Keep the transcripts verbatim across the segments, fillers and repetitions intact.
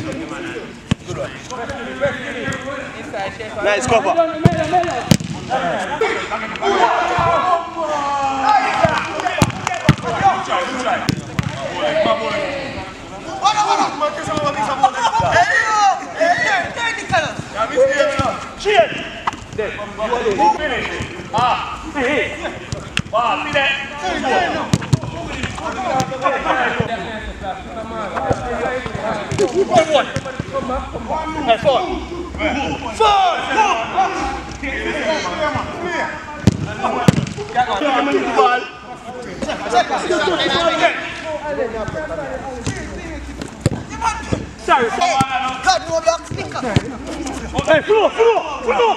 Nice cover. Sorry. God, no block, sticker. Hey, flow, flow, flow.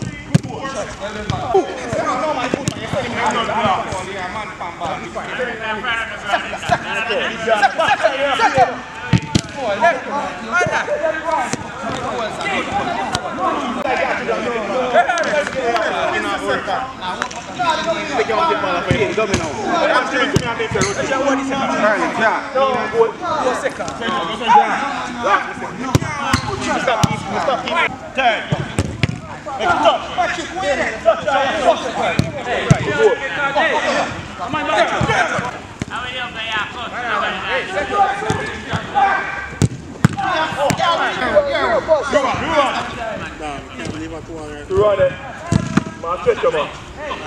Run it. Man, stretch your man.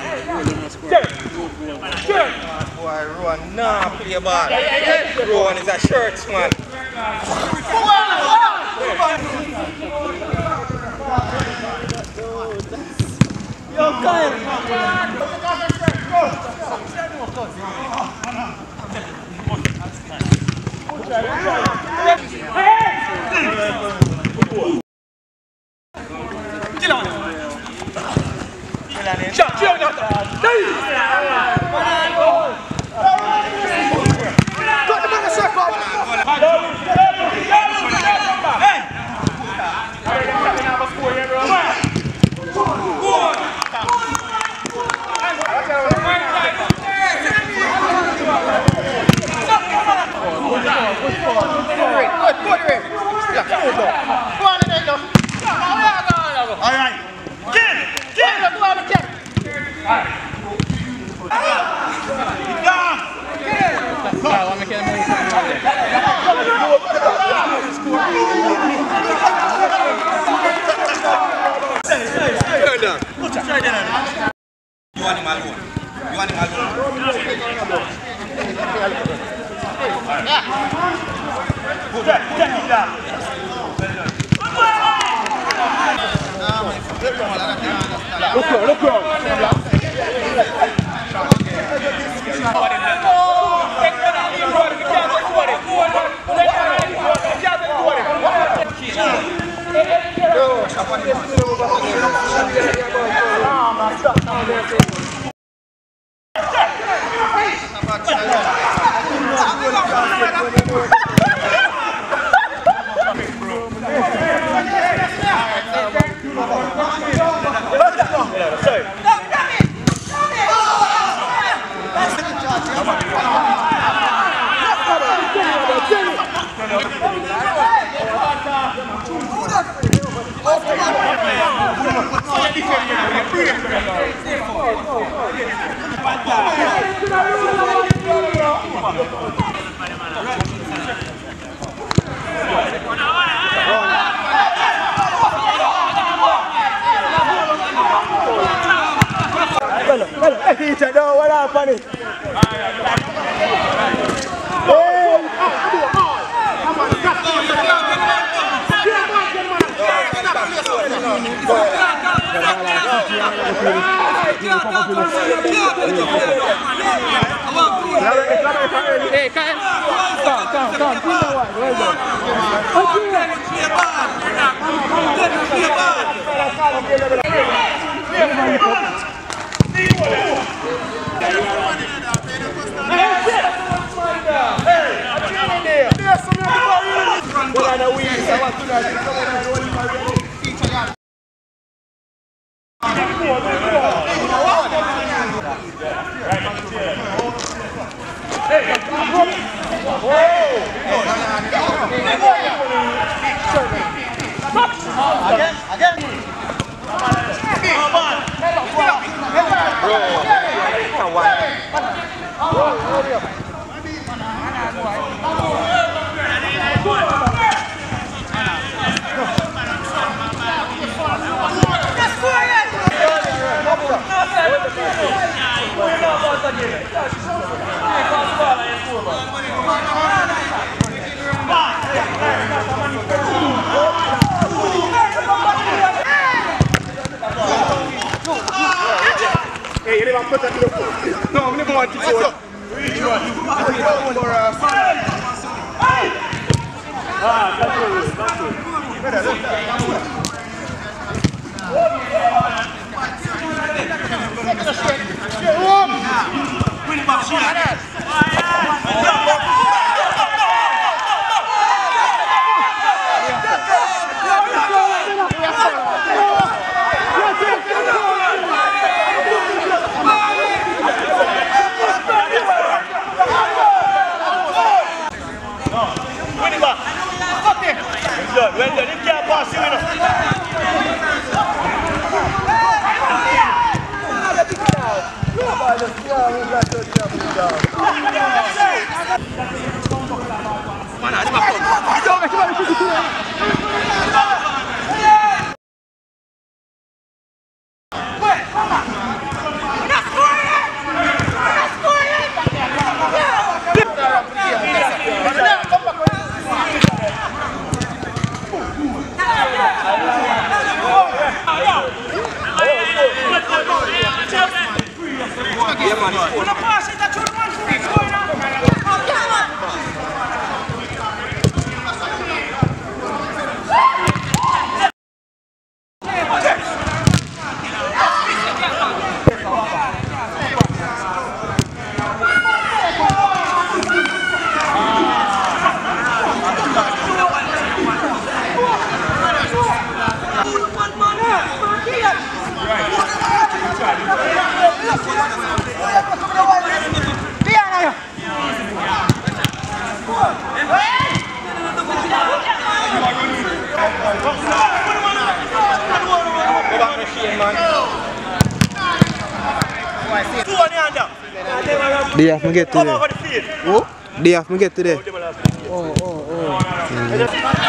Boy, Rowan, nah, play ball. Rowan is a shirt, man. Yo, Kyle. Shot, chill, not got the man a circle. All right. Get it. Get it. You want him alone. You want him alone. Look around, look around. Teacher, no, what happened? Hey, Kyle. Come, come, come. Put that one. Well done. Hey, No, I'm never want to see what. Ah, that's it. That's it. Win back, well done, well done, you can't pass him enough. Man, I They have to get to there. Come over the field. Who? They have to get to there. Oh, oh, oh. Mm.